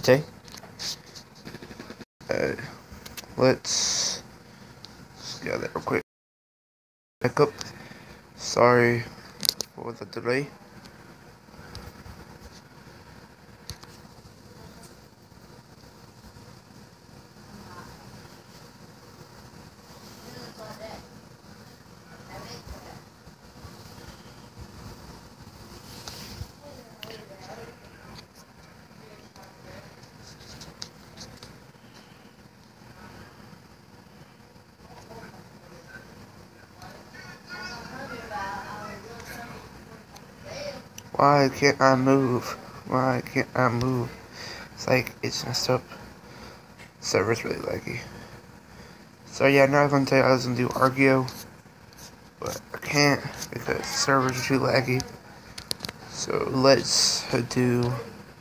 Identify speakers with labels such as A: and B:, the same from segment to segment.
A: today. Uh, let's get that real quick. Back up. Sorry for the delay. Why can't I move? Why can't I move? It's like it's messed up. Server's really laggy. So yeah, now I'm gonna tell you I was gonna do Argeo, but I can't because the servers are too laggy. So let's do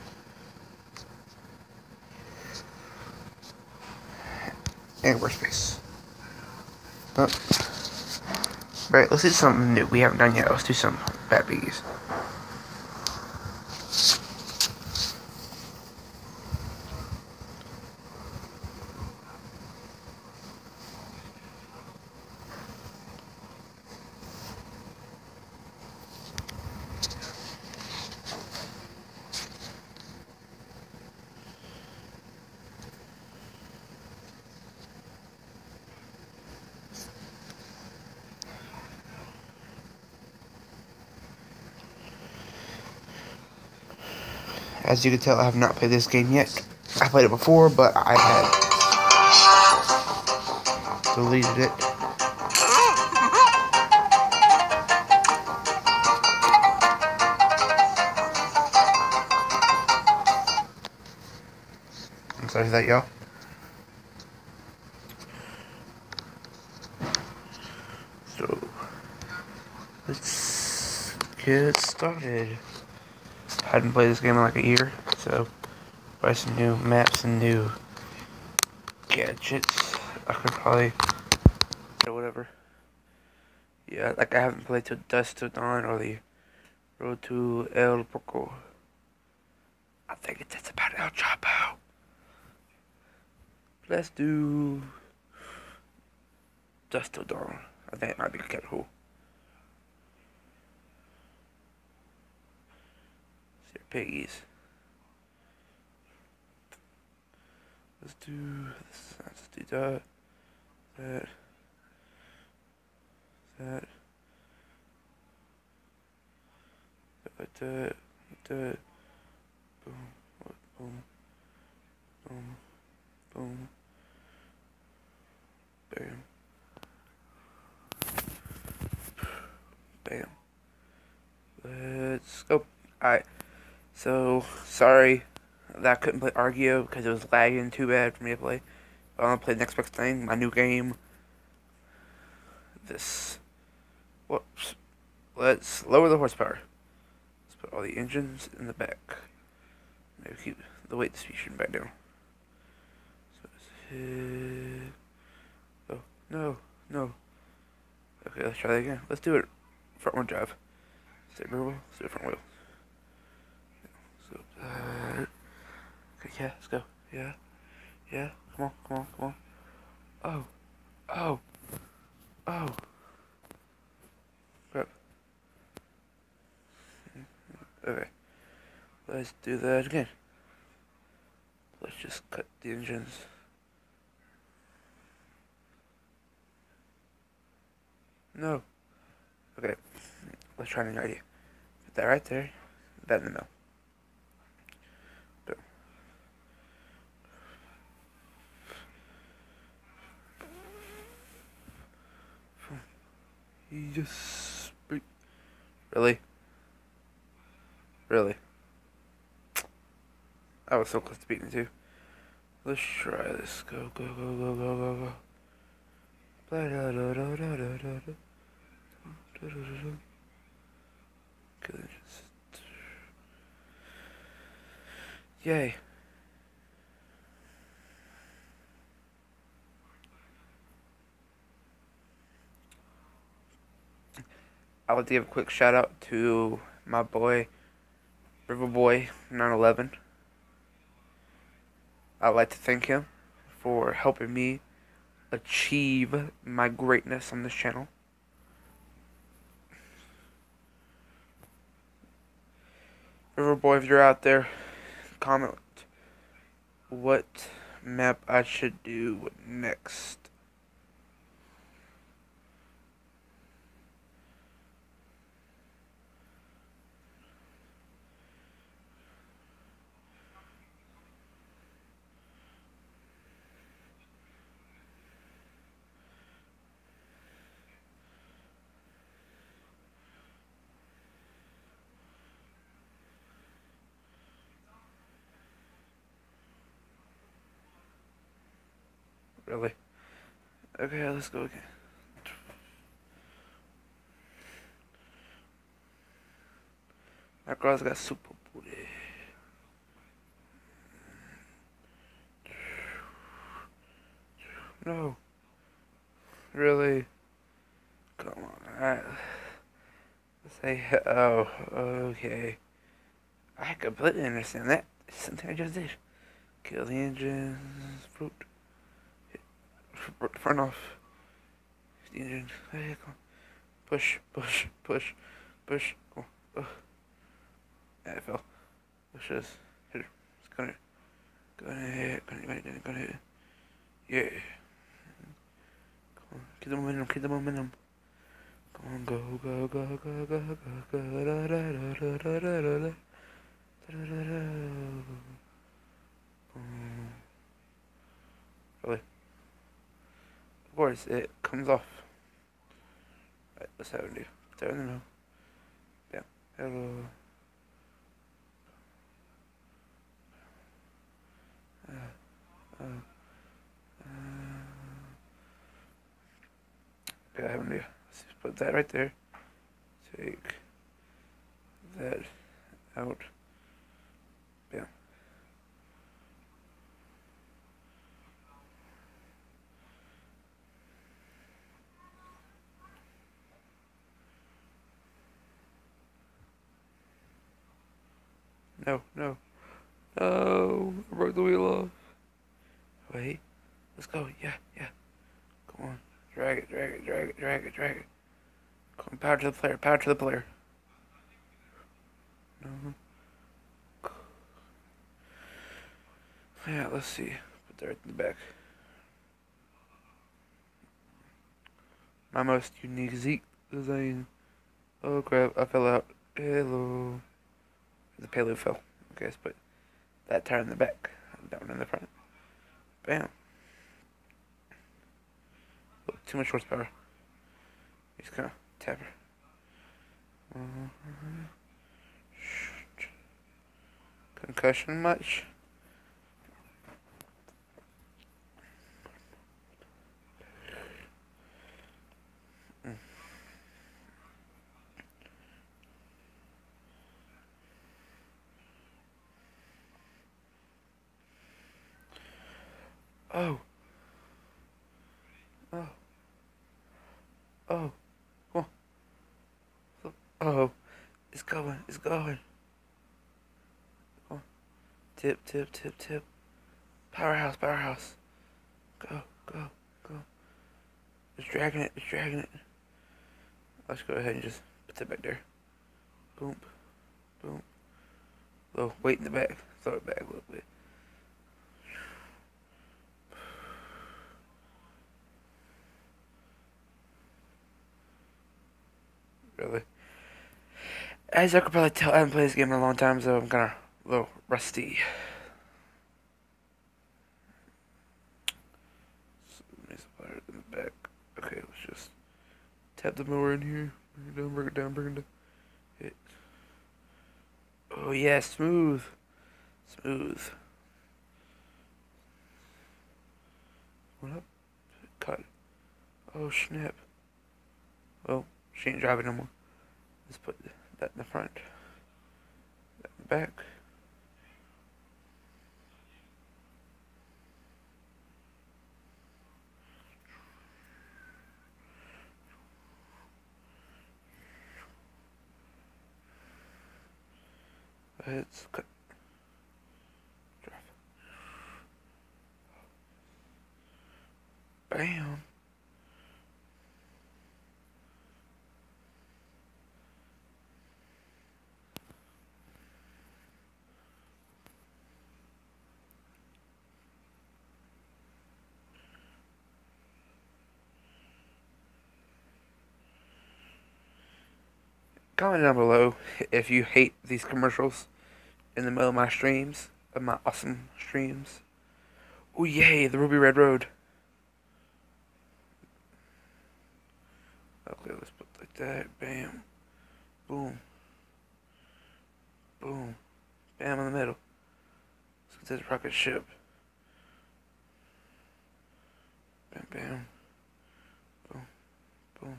A: Workspace. Oh. Right, let's do something new we haven't done yet. Let's do some bad biggies. As you can tell, I have not played this game yet. I played it before, but I had deleted it. I'm sorry for that, y'all. So, let's get started. I hadn't played this game in like a year, so buy some new maps and new gadgets. I could probably or whatever. Yeah, like I haven't played till Dusk Till Dawn or the Road to El Poco. I think it's about El Chapo. Let's do Dusk Till Dawn. I think it might be kind of cool. See piggies. Let's do this. Let's do that. That. Like that. Like that. Boom. Boom. Boom. Boom. Bam. Bam. Let's go. Alright. So, sorry that I couldn't play Argeo because it was lagging too bad for me to play. But I'm gonna play the next best thing, my new game. This. Whoops. Let's lower the horsepower. Let's put all the engines in the back. Maybe keep the weight distribution back down. So let's hit. Oh, no, no. Okay, let's try that again. Let's do it front wheel drive. Stay rear wheel, let's do it front wheel. So, okay, yeah, let's go. Yeah, yeah, come on, come on, come on. Oh, oh, oh. Crap. Okay, let's do that again. Let's just cut the engines. No. Okay, let's try a new idea. Put that right there, that in the middle. You just... Really? Really? I was so close to beating it too. Let's try this. Go, go, go, go, go, go, go. Yay. I would give a quick shout out to my boy, Riverboy 911. I'd like to thank him for helping me achieve my greatness on this channel. Riverboy, if you're out there, comment what map I should do next. Really? Okay, let's go again. My girl's got super booty. No. Really? Come on. Alright. Say, oh, okay. I completely understand that. It's something I just did. Kill the engines. Fruit. Front off. The engine. Hey, come on. Push, push, push, push. Come on. Yeah, I fell. Push this. Hit it. It's gonna. Gonna hit. Yeah. Come on. Keep the momentum. Keep the momentum. Come on, go, go, go, go, go, go, go, da, da, da, da, da, da, da, da, da, da, really? Of course, it comes off. Right, let's have it do. There in the middle. Yeah. Hello. Uh, okay, I have an idea. Let's just put that right there. Take that out. Yeah. No, no. No, I broke the wheel off. Wait, let's go. Yeah, yeah. Come on. Drag it, drag it, drag it, drag it, drag it. Come on, power to the player, power to the player. No. Yeah, let's see. Put that right in the back. My most unique Zeke design. Oh crap, I fell out. Hello. The payload fell. Okay, let's put that tire in the back. That one in the front. Bam. Oh, too much horsepower. Just kind of tap her. Concussion much? Oh. Oh. Oh. Oh. Oh. It's going. It's going. Oh. Tip, tip, tip, tip. Powerhouse, powerhouse. Go, go, go. It's dragging it. It's dragging it. Let's go ahead and just put that back there. Boom. Boom. Little weight in the back. Throw it back a little bit. Really. As you could probably tell, I haven't played this game in a long time, so I'm kind of a little rusty. In the back. Okay, let's just tap the mower in here. Bring it down, bring it down, bring it down. Hit. Oh yeah, smooth. Smooth. What up? Cut. Oh snap. Well, she ain't driving no more. Let's put that in the front. That in the back. Let's cut. Drive. Bam. Comment down below if you hate these commercials in the middle of my streams, of my awesome streams. Oh yay, the Ruby Red Road. Okay, let's put it like that. Bam. Boom. Boom. Bam in the middle. Let's get this rocket ship. Bam, bam. Boom. Boom.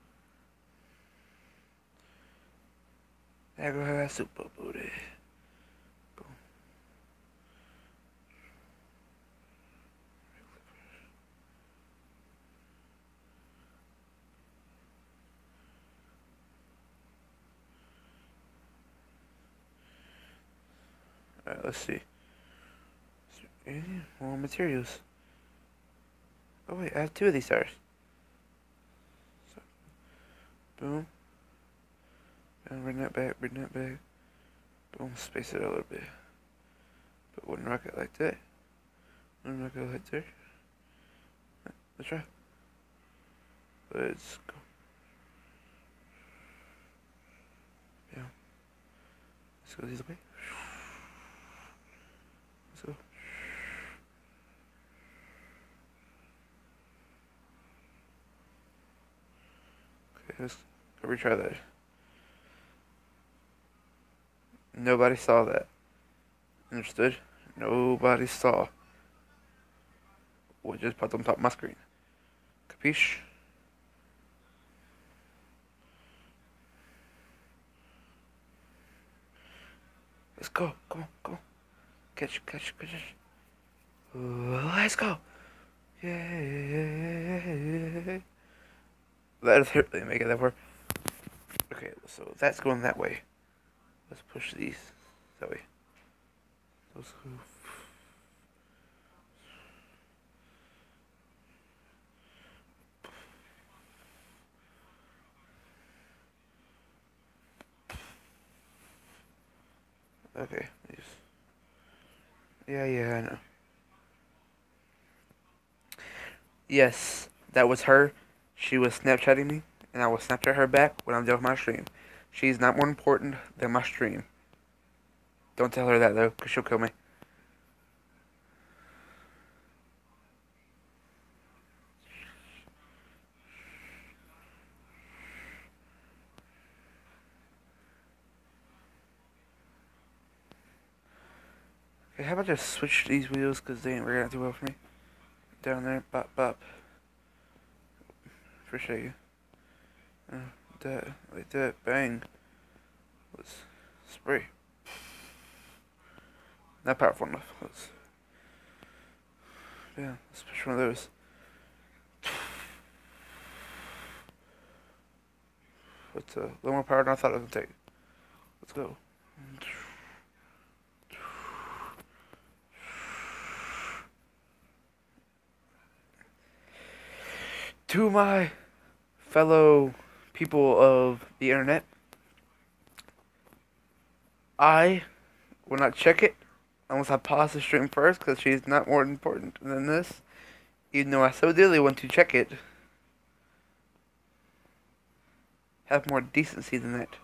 A: There go that super booty. Boom. Alright, let's see. Any more materials? Oh wait, I have two of these stars. So, boom. And bring that back, bring that back. Boom, space it out a little bit. Put one rocket like that. One rocket like there. Let's try. Let's go. Yeah. Let's go this way. Let's go. Okay, let's go retry that. Nobody saw that. Understood? Nobody saw what just popped on top of my screen. Capiche? Let's go. Come on, come on. Catch. Let's go. Yay. That is really make it that far. Okay, so that's going that way. Let's push these that way. Let's go. Okay. Yeah, I know. Yes, that was her. She was Snapchatting me, and I will Snapchat her back when I'm done with my stream. She's not more important than my stream. Don't tell her that, though, because she'll kill me. Okay, how about I just switch these wheels, because they ain't working out too well for me. Down there, bop, bop. Appreciate you. That, like that, bang. Let's spray. Not powerful enough. Let's push one of those. It's a little more power than I thought it was gonna take. Let's go. To my fellow people of the internet, I will not check it unless I pause the stream first, because she's not more important than this. Even though I so dearly want to check it, have more decency than that.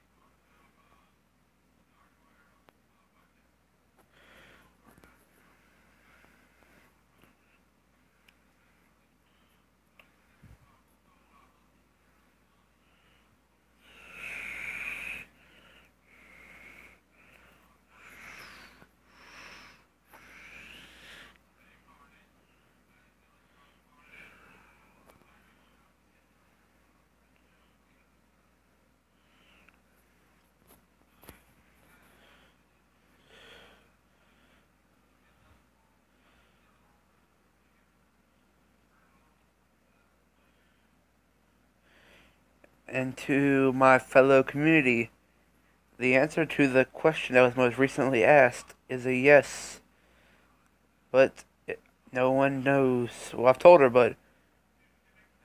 A: And to my fellow community, the answer to the question that was most recently asked is a yes. But no one knows. Well, I've told her, but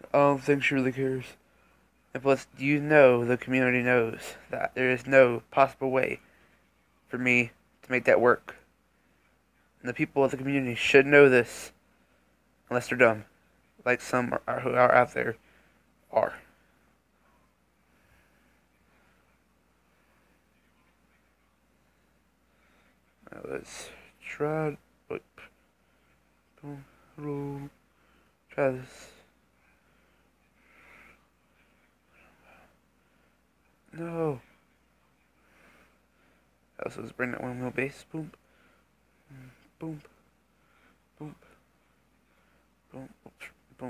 A: I don't think she really cares. And plus, you know the community knows that there is no possible way for me to make that work. And the people of the community should know this, unless they're dumb, like some who are out there are. Now let's try. Wait, boom, roll. Try this. No. Also, let's bring that one wheel base. Boom, boom, boom, boom, boom.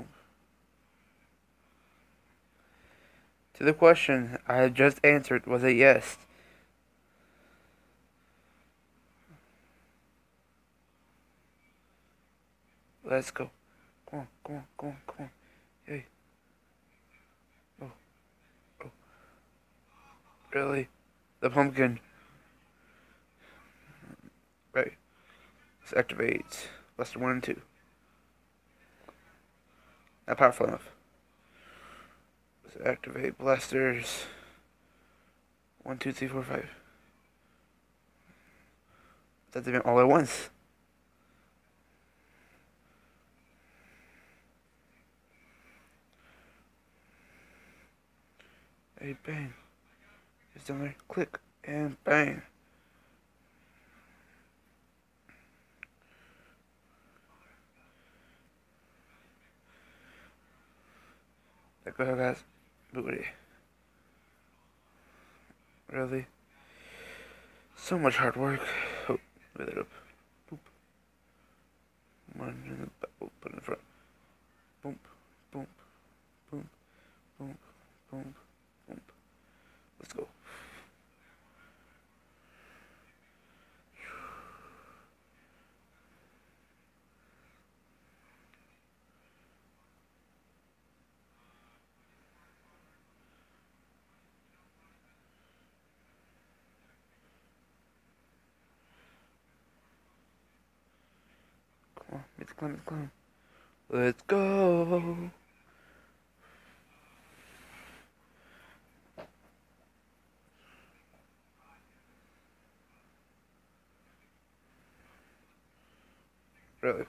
A: To the question I had just answered was a yes. Let's go. Come on, come on, come on, come on. Hey. Oh, oh. Really? The pumpkin. Right. Let's activate Blaster 1 and 2. Not powerful enough. Let's activate Blasters 1, 2, 3, 4, 5. That's even all at once. Hey, bang. It's down there. Click. And bang. There go, guys. Booty. Really? So much hard work. Oh, with it up. Boop. One in the back. Oh, put it in front. Boom. Boom. Boom. Boom. Boom. Boom. Let's go. Come on. Make the climb. Make the climb. Let's go. Really?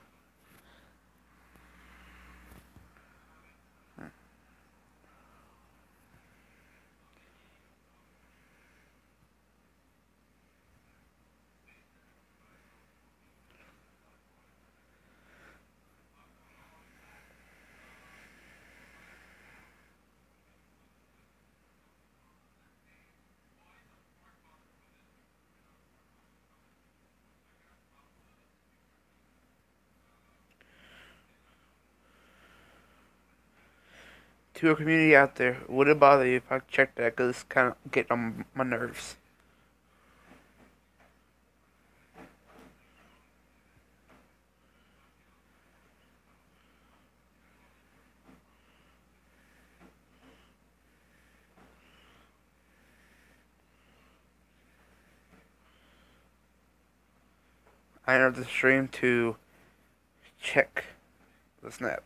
A: To a community out there, would it bother you if I checked that? Because it's kind of getting on my nerves. I entered the stream to check the snap.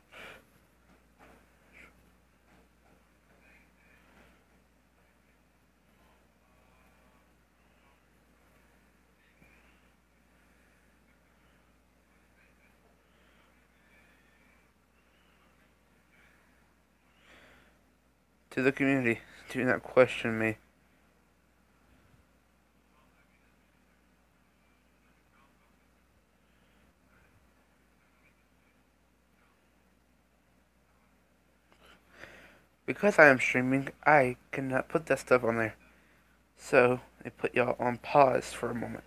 A: To the community, do not question me. Because I am streaming, I cannot put that stuff on there. So, they put y'all on pause for a moment.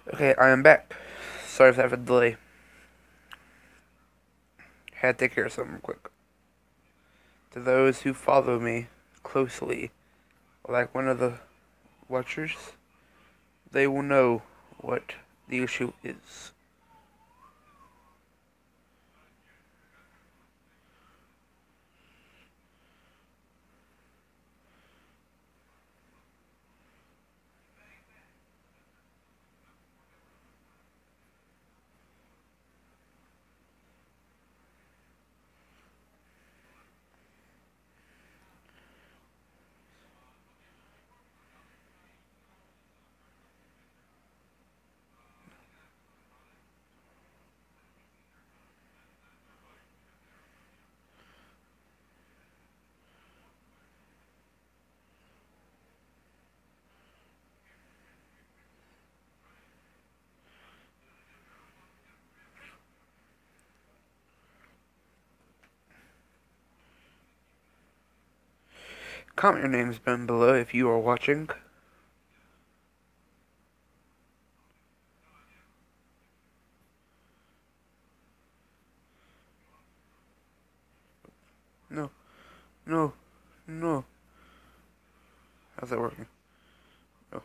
A: Okay, I am back. Sorry for that delay. Had to take care of something quick. To those who follow me closely, like one of the watchers, they will know what the issue is. Comment your names down below if you are watching. No, no, no. How's that working? Oh.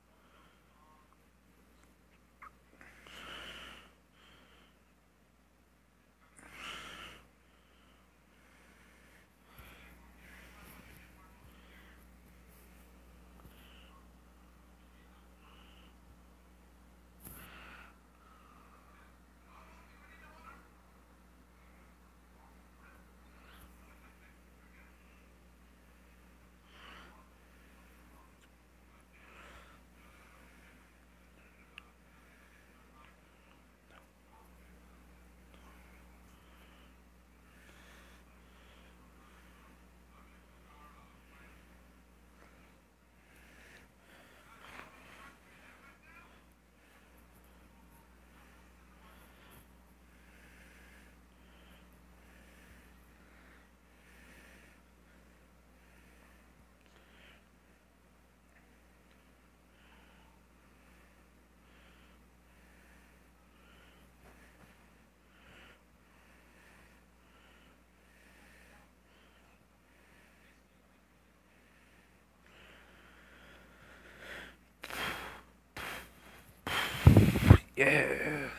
A: Yeah.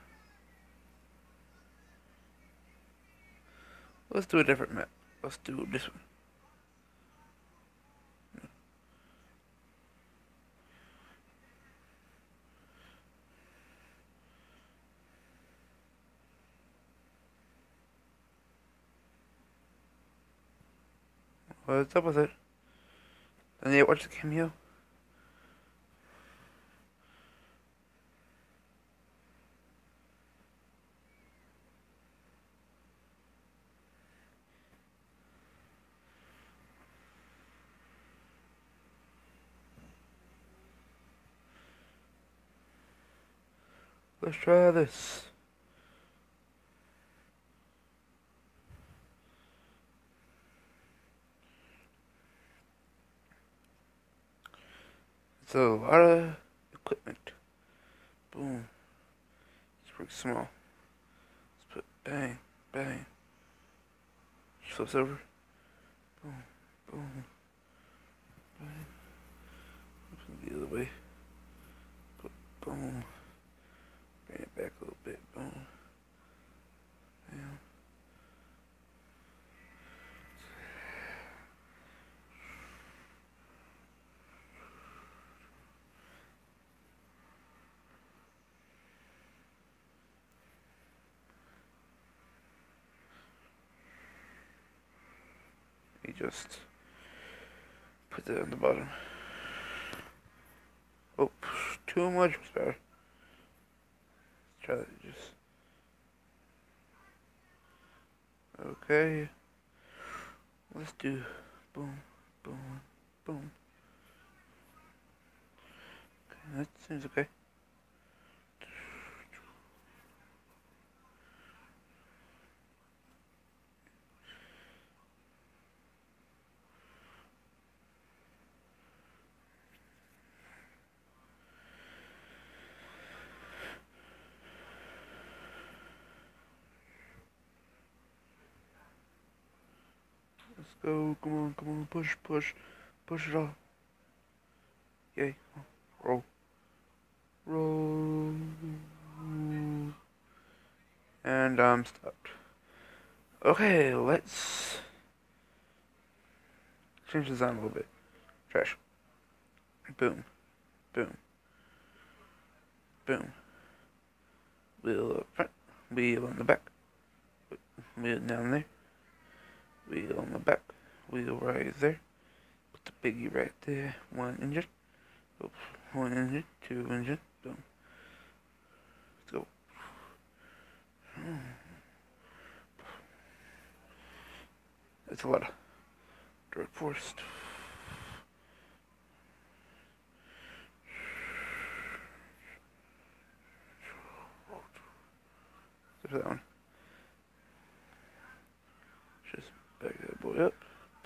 A: Let's do a different map. Let's do this one. What's up with it? I need to watch the cameo. Let's try this. It's a lot of equipment. Boom. It's pretty small. Let's put bang, bang. Flips over. Boom, boom, bang. The other way. Put boom. Bring it back a little bit. Boom. Bam. You just put that on the bottom. Oh, too much horsepower. Let's try that. Just okay. Let's do boom, boom, boom. Okay, that seems okay. go. Come on. Push it off. Yay. Roll. Roll. And I'm stopped. Okay, let's change the design a little bit. Trash. Boom. Boom. Boom. Wheel up front. Wheel on the back. Wheel down there. Wheel on the back. Wheel right there. Put the biggie right there. One engine. Oops. One engine. Two engine. Boom. Let's go. That's a lot of dirt force. There's that one. Just back that boy up.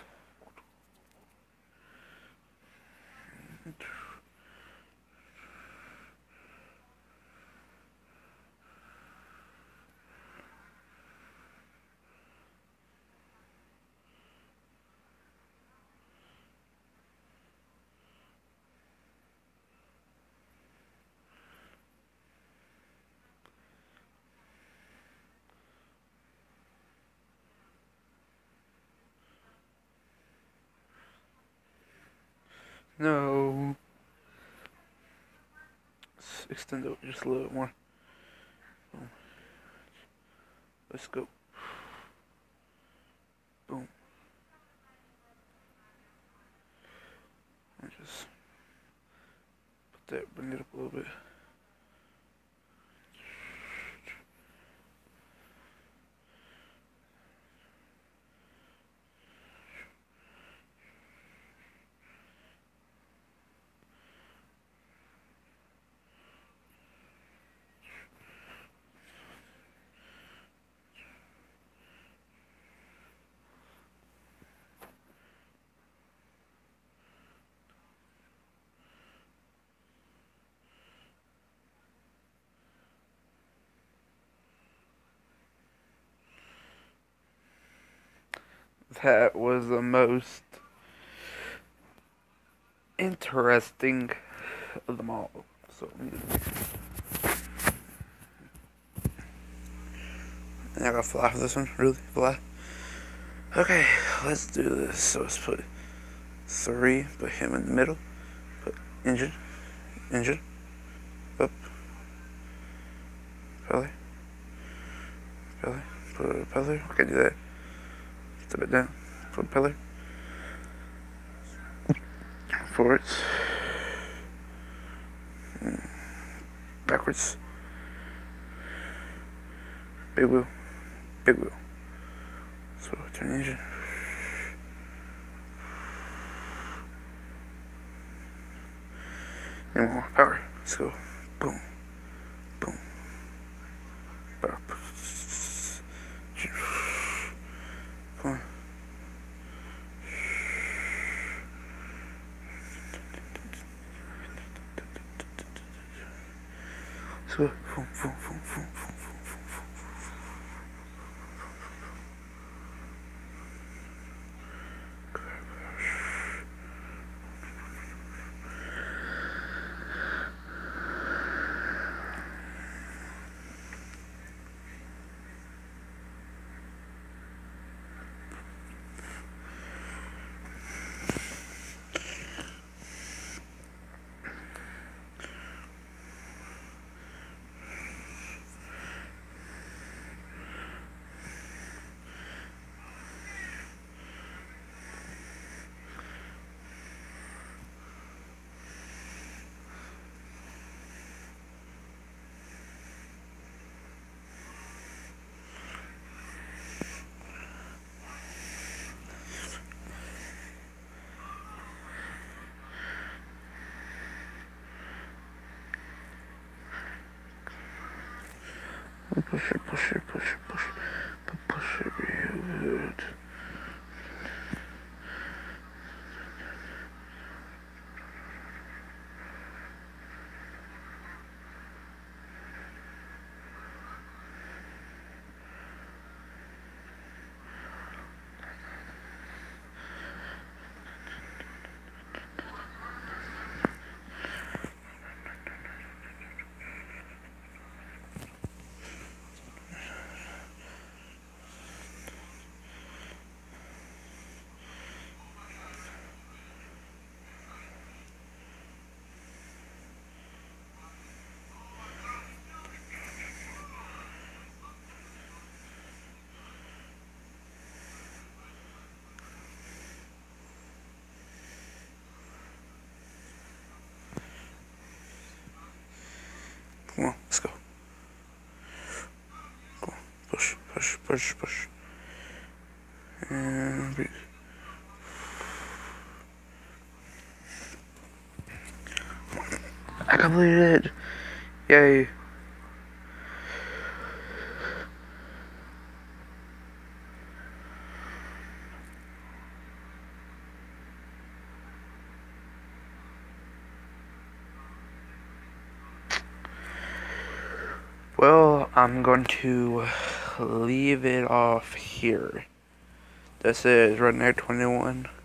A: No. Let's extend it just a little bit more. Boom. Let's go. Boom. And just put that, bring it up a little bit. That was the most interesting of them all. So I gotta fly for this one, really fly. Okay, let's do this. So let's put 3, put him in the middle, put engine, up, propeller, put a propeller. I can do that. Step it down, put a propeller. Forwards, backwards, big wheel. So turn the engine. And more power. Let's go. Boom. Power. Come on. Let's go. Boom. Push it real good. Come on, let's go. Go. Push, push, push, push. And breathe. I completed it. Yay. Well, I'm going to leave it off here. This is Redneck 21.